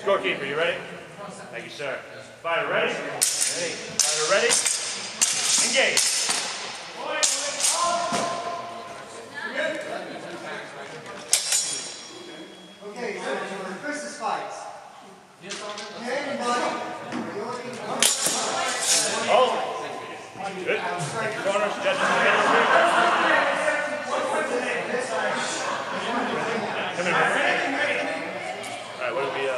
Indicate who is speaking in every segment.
Speaker 1: Scorekeeper, you ready? Thank you, sir. Fighter ready? Ready. Fighter ready? Engage.
Speaker 2: Okay, so Chris's fights. Head and body.
Speaker 1: Oh! Good. Take your corners, judges in the middle. Come in. Alright, what do we,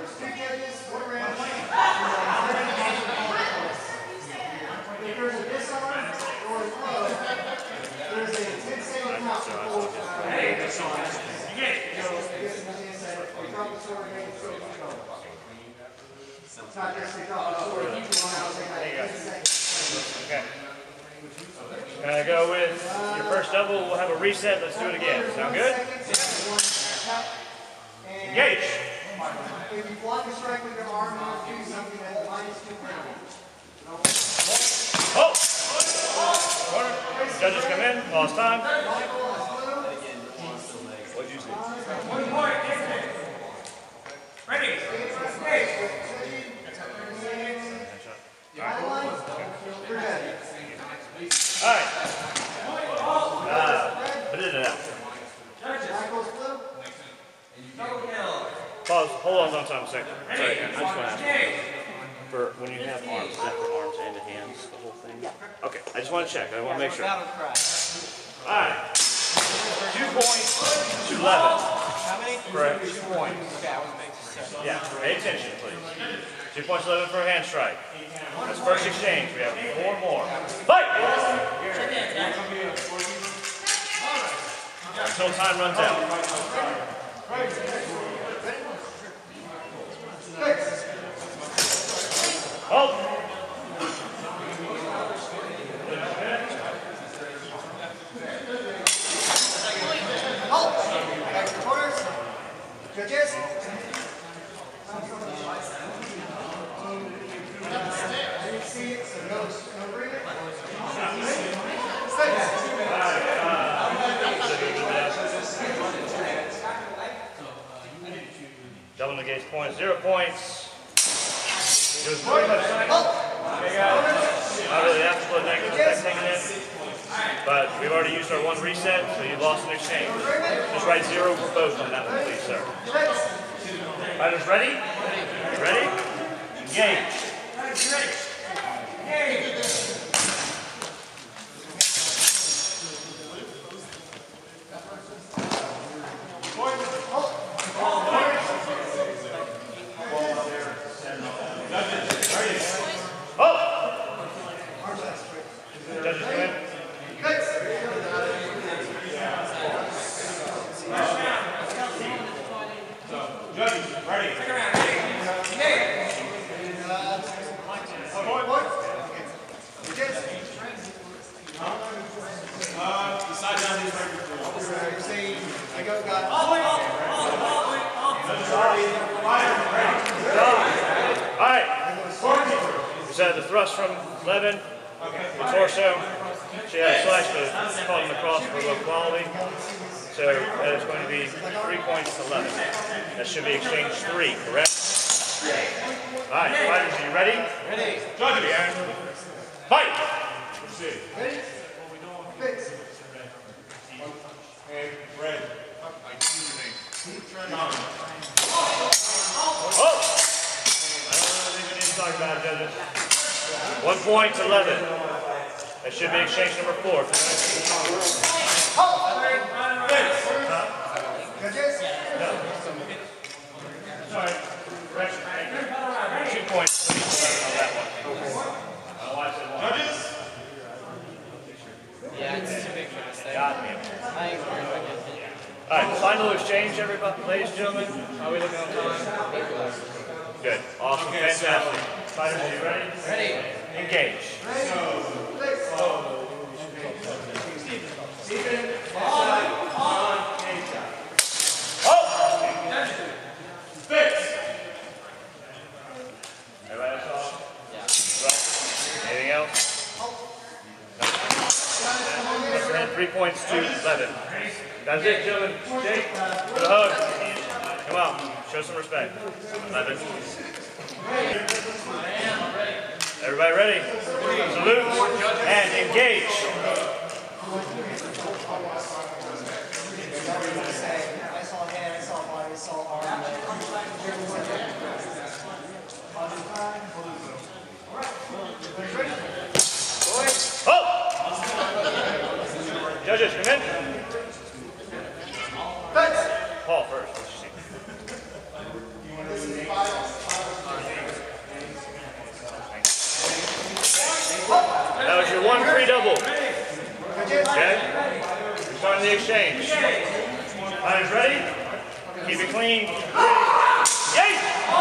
Speaker 2: If there's a disarm or a throw, there's a 10-second count before disarm. It's not just they drop the sword, keep it on out, take like 10 seconds.
Speaker 1: okay. Gonna go with your first double, we'll have a reset, let's do it again. Sound good? Engage!
Speaker 2: If you block a strike with your arm, you do something that's -2 penalty.
Speaker 1: Oh! Corner. Judges come in, lost time. What'd you see?
Speaker 3: 1 point, ready?
Speaker 1: Alright. Pause. Hold on one time a second. Sorry, I just want to ask you. For when you have arms, is that for arms and the hands, the whole thing? Yeah. Okay, I just want to check. I want to make sure. Alright. 2 points to 11.
Speaker 3: How many?
Speaker 1: Correct.
Speaker 3: 2 points. Okay, I was making sure.
Speaker 1: Yeah, pay attention, please. 2 points 11 for a hand strike. That's first exchange. We have 4 more. Fight! Until time runs out. Oh!
Speaker 2: Back to the corners. Judges. I didn't see it, so no agreement.
Speaker 1: Double negates points, 0 points. It was pretty much okay, guys. Not really after split negative effect taken in. But we've already used our 1 reset, so you lost an exchange. Just write 0 for both on that one, please, sir. Fighters ready? Ready? Engage. Judges come in.
Speaker 3: Judges, ready? Decide down these records.
Speaker 2: I go, got
Speaker 1: Alright. We set the thrust from 11. The torso. She had a slash, but it's called an across for low quality. So that is going to be 3 points to 11. That should be exchange 3, correct? Alright, fighters, are you ready?
Speaker 3: Ready.
Speaker 1: Judges, fight!
Speaker 2: ready? Fix.
Speaker 3: And red.
Speaker 1: Oh! I don't think we need to talk about it, judges. 1 point to 11. That should be exchange number 4.
Speaker 2: Judges?
Speaker 1: No. Sorry. 2 points on that one. I don't know why I said 1.
Speaker 3: Judges?
Speaker 4: Yeah, it's too big for this thing.
Speaker 1: Got me.
Speaker 4: I agree with it.
Speaker 1: Alright, final exchange, everybody, ladies and gentlemen. How are we looking on time? Good. Awesome.
Speaker 3: Okay,
Speaker 1: fantastic. Fighters, are you ready?
Speaker 4: Ready.
Speaker 1: Engage. Oh!
Speaker 3: Fix.
Speaker 1: Everybody else off?
Speaker 4: Yeah.
Speaker 1: Right. Anything else? No. 3 points to 11. That's it, gentlemen. Jake, for the hug. Come on. Show some respect. 11. Everybody ready? Salute and engage.
Speaker 2: I saw head, I saw body, I saw arm.
Speaker 1: Oh! Judges, come in. Paul first. That was your one free double. Okay? We're starting the exchange. Fighters ready? Keep it clean. Yay!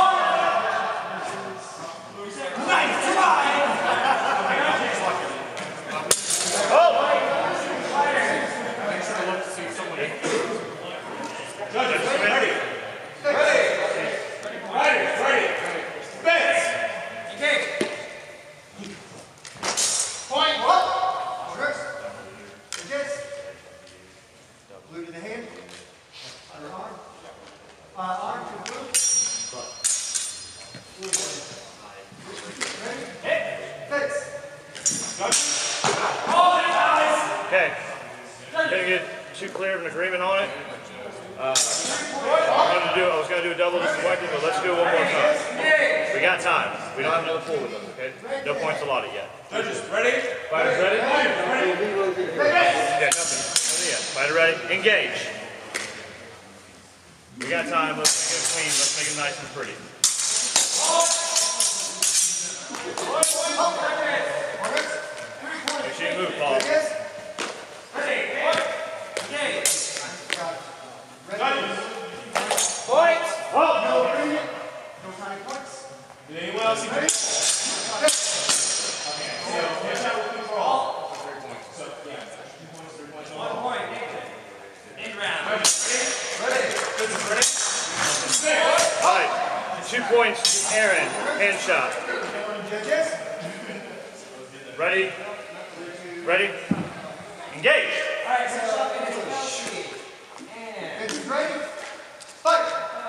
Speaker 1: Oh! Judges, come in.
Speaker 3: Ready. Fence.
Speaker 2: Point. Up. Reverse. Against. Blue to the hand. Underarm. Arm to blue. Ready? Fix.
Speaker 1: Okay. Gonna get too clear of an agreement on it. I was gonna do a double disappointing, but let's do it one more time. We got time. We don't have another pool with us, okay? No points allotted yet.
Speaker 3: Judges, ready?
Speaker 1: Fighters ready? Yeah, nothing. Yeah. Fighter ready? Engage. We got time. Let's make it clean. Let's make it nice and pretty. Make sure you move, Paul.
Speaker 3: Points.
Speaker 2: No time points.
Speaker 3: Did anyone else see points? Okay. So, here's how we control. 3 points. So, yeah. 2 points, 3 points. 1 point. End round. Ready?
Speaker 1: All right. 2 points, Aaron. Hand shot.
Speaker 2: Judges.
Speaker 1: Ready? Ready? Engage.
Speaker 2: Fix ready. Fight.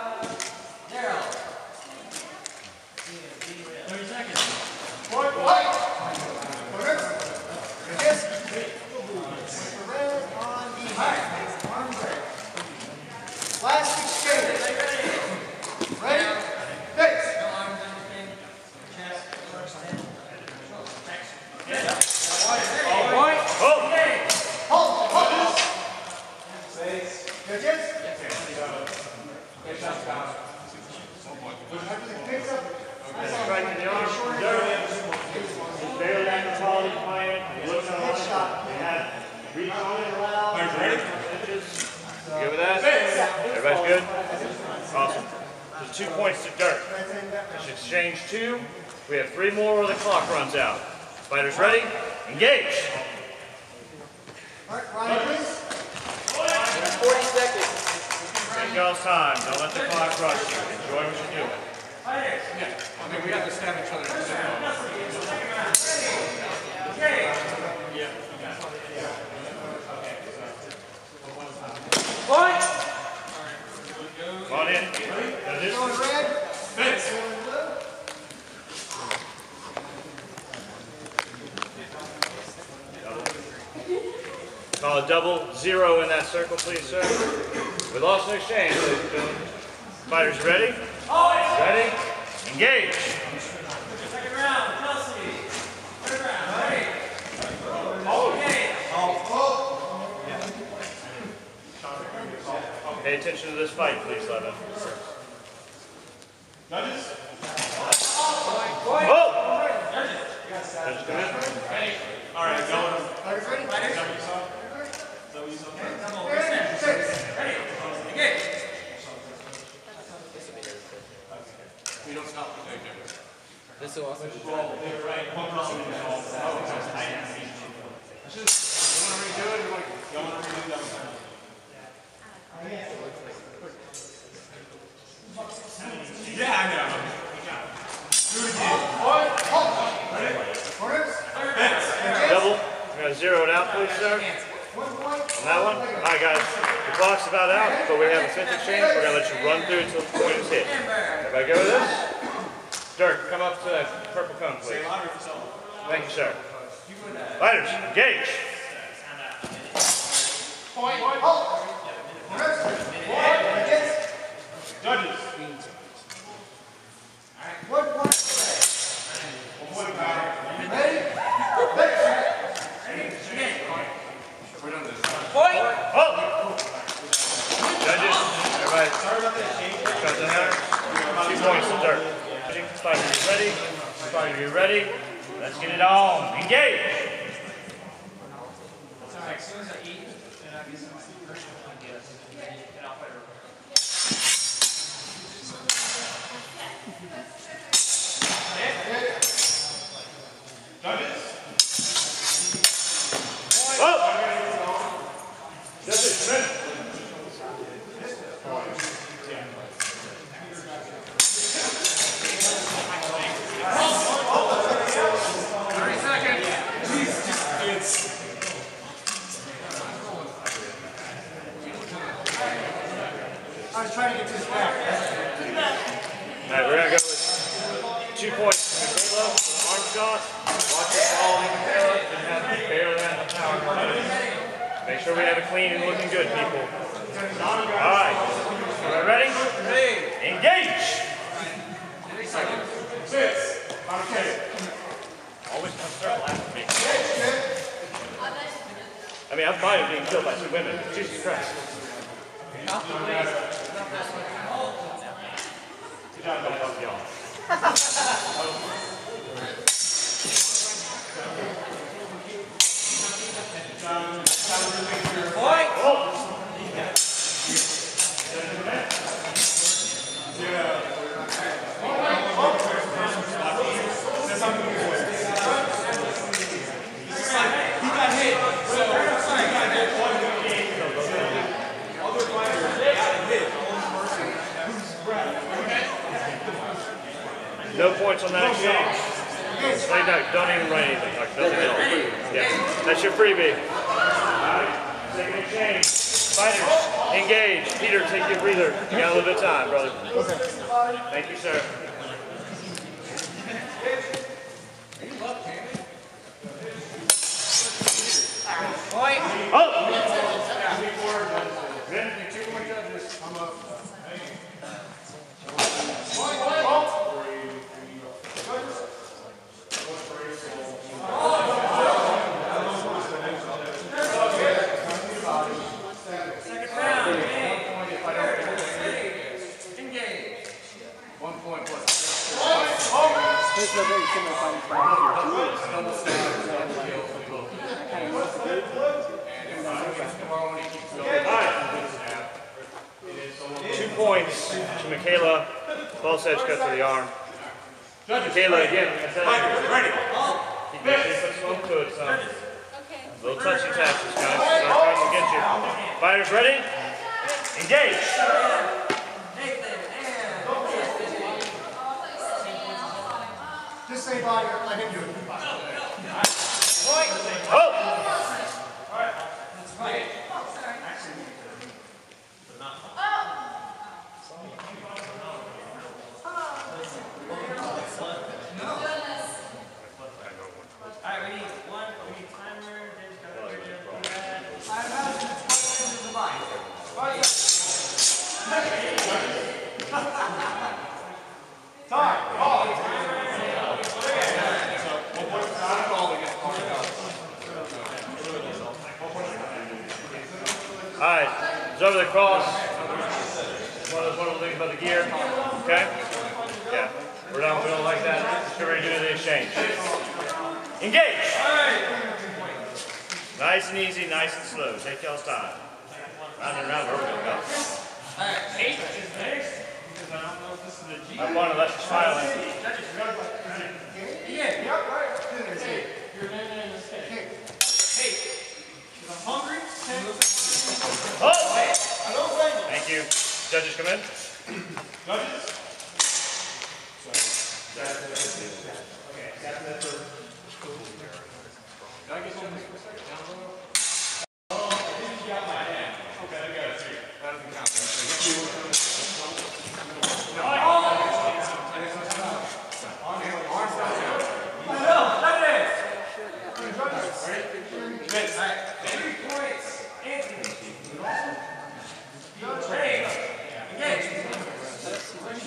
Speaker 3: 30 seconds.
Speaker 2: Point. Fight. Reverse. Against. Red on the arm break. Last exchange. Ready? Fix.
Speaker 1: Oh!
Speaker 2: Hold. Judges. Picks up.
Speaker 1: Strike in the arm. Barely after quality client. Looks on the shot. They had reach on it around.
Speaker 3: Fighters ready?
Speaker 1: Inches. You good with that? Everybody's good? Awesome. There's 2 points to Dirk. Let's exchange 2. We have 3 more or the clock runs out. Fighters ready? Engage.
Speaker 2: Alright, Ryan, please.
Speaker 4: 40 seconds.
Speaker 1: Take y'all's time. Don't let the clock rush you. Enjoy what you're doing.
Speaker 3: I mean, we have to stab each other.
Speaker 4: Point.
Speaker 1: Come on in. This
Speaker 2: Going red.
Speaker 3: Fence.
Speaker 2: Going blue.
Speaker 1: Call a double 0 in that circle, please, sir. We lost an exchange, ladies and gentlemen. Fighters ready? Ready? Engage.
Speaker 3: Second round, Chelsea. Third round, ready?
Speaker 1: Pay attention to this fight, please, Levin.
Speaker 3: Judges?
Speaker 1: Oh! Judges come in.
Speaker 3: All right, going.
Speaker 2: Fighters ready?
Speaker 3: Is that what you saw? Is that what you saw?
Speaker 2: Fix.
Speaker 3: We don't stop the thing.
Speaker 4: This will also be
Speaker 3: Right. One person in the hall. I should. You want to redo it? You want to redo that one? Yeah, I know. Do it again.
Speaker 2: Corners.
Speaker 3: Fence.
Speaker 1: Double. We're going to 0 it out, please, sir.
Speaker 2: 1 point.
Speaker 1: On that one? Alright guys, the clock's about out, but we have a fifth exchange. We're going to let you run through until the point is hit. Everybody go with this? Dirk, come up to that purple cone, please. Thank you, sir. Fighters, engage.
Speaker 3: Judges.
Speaker 1: Judges, everybody. Cut the hair. 2 points to Dirk. Spider, you ready? Spider, you ready? Let's get it on. Engage.
Speaker 2: I was trying to get this back.
Speaker 1: Alright, we're going to go with 2 points to Michaela for the arm shot. Watch it fall in Michaela and have barely have the power. Make sure we have it clean and looking good, people. Alright, everybody ready? Engage!
Speaker 3: 6.
Speaker 1: Always come circle after me. I mean, I'm fine with being killed by 2 women, but Jesus Christ. Good job, y'all. No points on that exchange. Lay down, don't even write anything. Like nothing else. Yeah, that's your freebie. Alright, second exchange. Fighters, engage. Peter, take your breather. You got a little bit of time, brother. Thank you, sir. Oh! Points to Michaela. False edge cut to the arm. Michaela again.
Speaker 3: Ready.
Speaker 1: Keep some to it, son. Little touchy taches, guys. Not trying to get you. Fighters ready? Engage.
Speaker 2: Just say bye. I didn't do it.
Speaker 1: Oh! Alright, it's over the cross. One of the things about the gear. Okay? Yeah. We're not doing it like that. Just ready to do the exchange. Engage! Nice and easy, nice and slow. Take y'all's time. Round and round, where we're going to go. I want to let you smile in. Oh! Thank you. Judges come in.
Speaker 3: Judges. Can I get one for a second?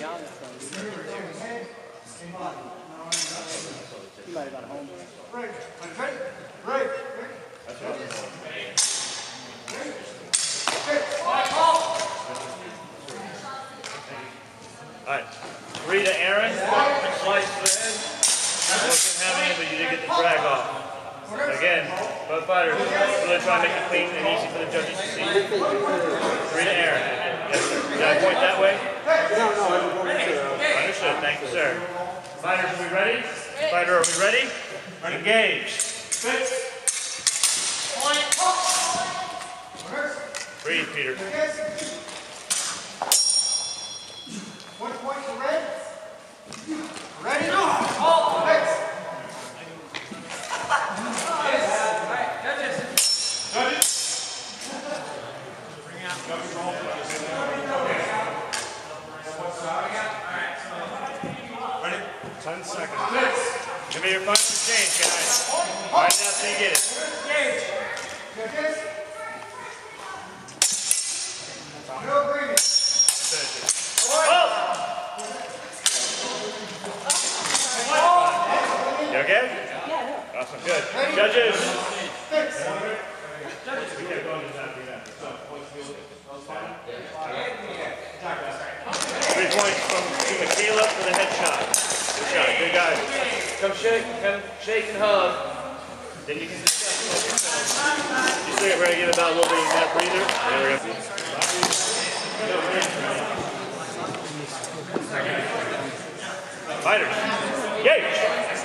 Speaker 5: He might have gone home.
Speaker 1: Alright, 3 to Aaron. Slice to the head. Wasn't having it, but you did get the drag off. Again, both fighters really try to make it clean and easy for the judges to see. 3 to Aaron. Yes, sir. Did I point that way? Understood. Thank you, sir. Fighters, are we ready? Fighter, are we ready? Engage. Breathe, Peter.
Speaker 2: 1 point for red. Ready? Next.
Speaker 3: Judges. Ready?
Speaker 1: 10 seconds. Give me your final exchange, guys. Right now, so you get it.
Speaker 2: Judges. No agreement.
Speaker 1: You okay? Yeah. Awesome, good. Judges. 3 points from Michaela for the headshot. Good shot, good guys.
Speaker 4: Come shake and hug.
Speaker 1: Then you can discuss among yourselves. You see it, we're going to get about a little bit of that breather. There we go. Fighters, engage!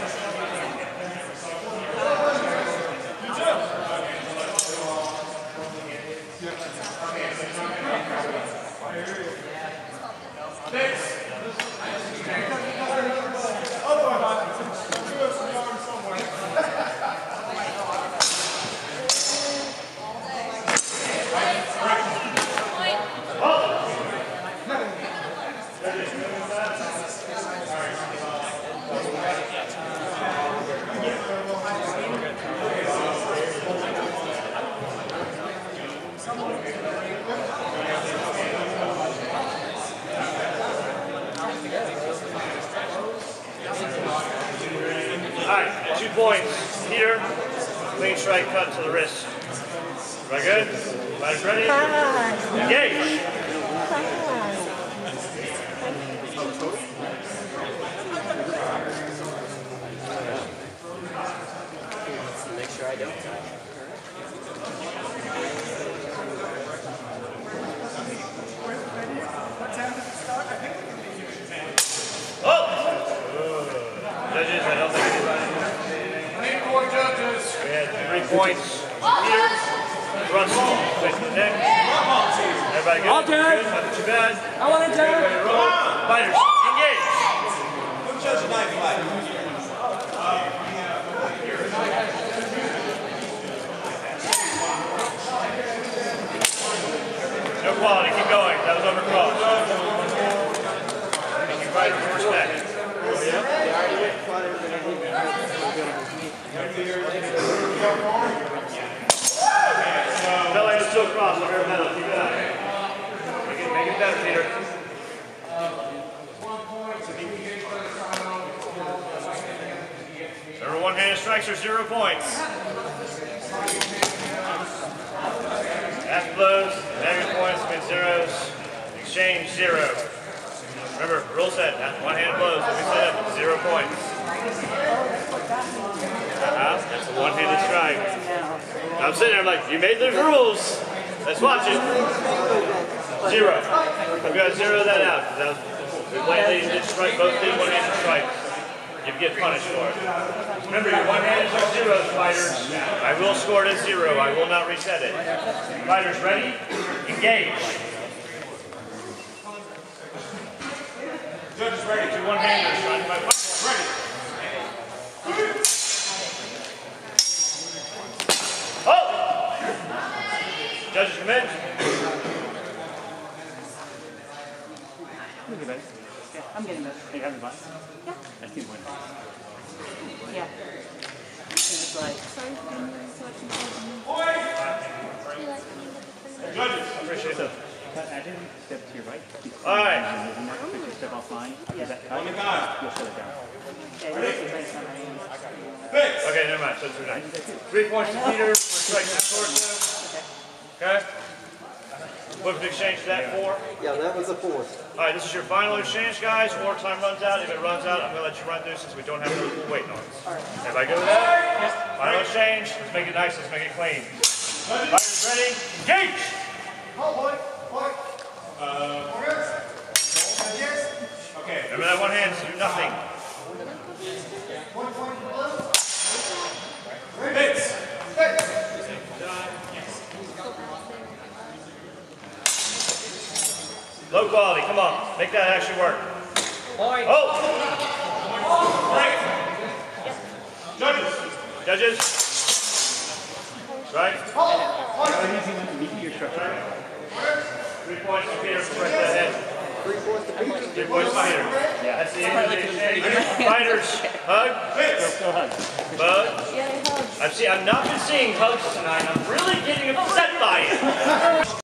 Speaker 1: Alright, 2 points. Peter, clean strike cut to the wrist. Right, good? Fighters ready? Engage!
Speaker 4: Make sure I don't.
Speaker 1: Judges, I don't think anybody. We had 3 points. Peter, thrust, face to the neck. Everybody good? Good, not too bad.
Speaker 4: I want to turn.
Speaker 1: Ready to roll. Fighters, engage!
Speaker 3: Judge the knife fight.
Speaker 1: No quality, keep going. That was overcrossed. Thank you, fighters, for respect. Felt like it was still crossed over your medal. Keep it up. Make it better, Peter. Remember, one-handed strikes are 0 points. After blows, negative points means zeros. Exchange, 0. Remember, rule set, one-handed blows will be set up 0 points. That's a one-handed strike. I'm sitting there, I'm like, you made those rules. Let's watch it. 0. I'm going to 0 that out. We blatantly did strike both these one-handed strikes. You get punished for it. Remember, your one-handed are zeros, fighters. I will score it as 0. I will not reset it. Fighters ready? Engage.
Speaker 3: Judges ready.
Speaker 1: 2 one-handers trying to fight.
Speaker 3: Ready.
Speaker 1: Oh! Judges come in.
Speaker 5: I'm getting better. Yeah, I'm getting better. Hey, everybody. Yeah. I keep winning. Yeah. It's like.
Speaker 3: Judges.
Speaker 1: Appreciate that.
Speaker 5: I didn't step to your right.
Speaker 1: All right.
Speaker 5: If you step off mine, is that cut?
Speaker 3: On the gun.
Speaker 5: You'll shut it down.
Speaker 3: Fix.
Speaker 1: Okay, never mind. So 3 points to Peter for striking the torso. Okay. What was the exchange for that? 4?
Speaker 6: Yeah, that was a 4.
Speaker 1: All right, this is your final exchange, guys. War time runs out. If it runs out, I'm going to let you run through since we don't have another pool waiting on us. Everybody go with that? Final exchange. Let's make it nice. Let's make it clean. Fighters ready? Engage!
Speaker 3: Okay.
Speaker 1: Remember that one hand, so do nothing.
Speaker 3: Fix.
Speaker 1: Low quality, come on. Make that actually work.
Speaker 4: Point.
Speaker 1: Oh!
Speaker 3: Break.
Speaker 1: Judges? Right?
Speaker 5: Your structure.
Speaker 1: 3 points to Peter for right that head.
Speaker 6: 3 points to Peter.
Speaker 1: 3 points to Peter. That's the end of the exchange. Fighters, hug.
Speaker 5: Go hug.
Speaker 1: Bug. I've not been seeing hugs tonight. I'm really getting upset by it.